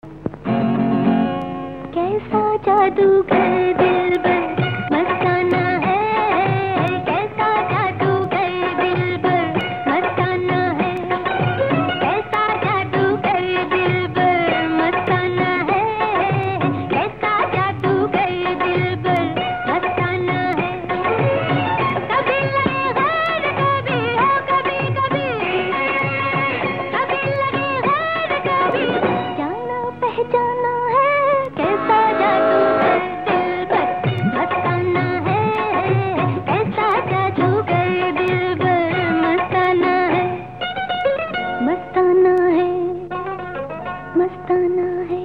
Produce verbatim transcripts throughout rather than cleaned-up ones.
कैसा जादूगर दिलबर मस्ताना है, कैसा जादूगर दिलबर मस्ताना है, कैसा जादूगर दिलबर मस्ताना है, कैसा जादूगर दिलबर मस्ताना है। कभी लगे गैर कभी हो कभी कभी, कभी लगे गैर कभी, जाना पहचाना है, कैसा जादूगर दिलबर मस्ताना है, कैसा जादूगर दिलबर मस्ताना है, मस्ताना है, मस्ताना है।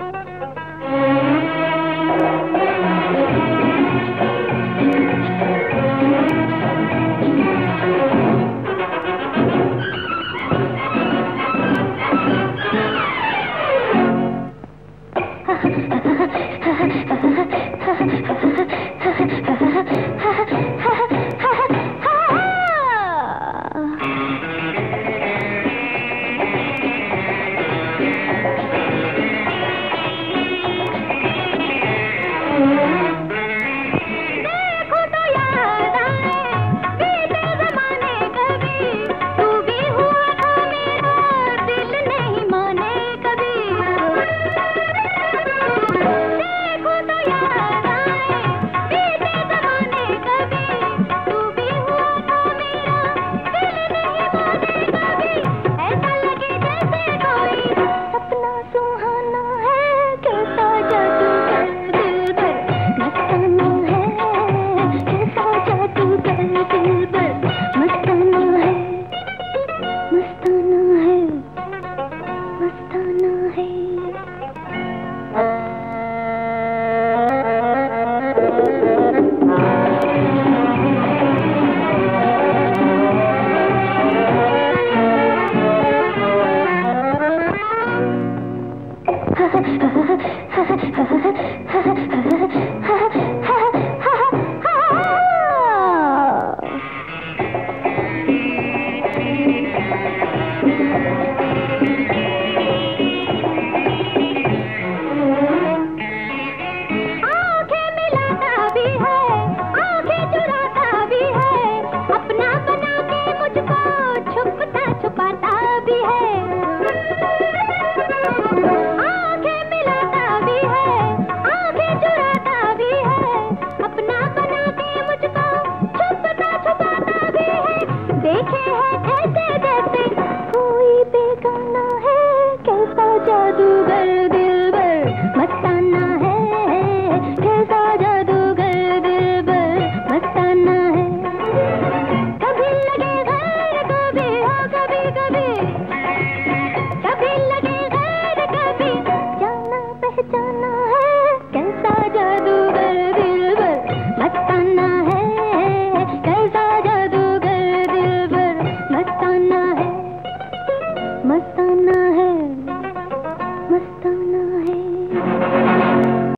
देखो तो याद आए बीते ज़माने कभी, तू भी हुआ था मेरा दिल नहीं माने कभी। देखो तो याद आए बीते ज़माने कभी, तू भी हुआ था मेरा दिल नहीं माने कभी। ऐसा लगे जैसे कोई सपना सुहाना है, कैसा जादूगर दिलबर मस्ताना है, कैसा जादूगर दिलबर मस्ताना है, मस्ताना है, मस्ताना है।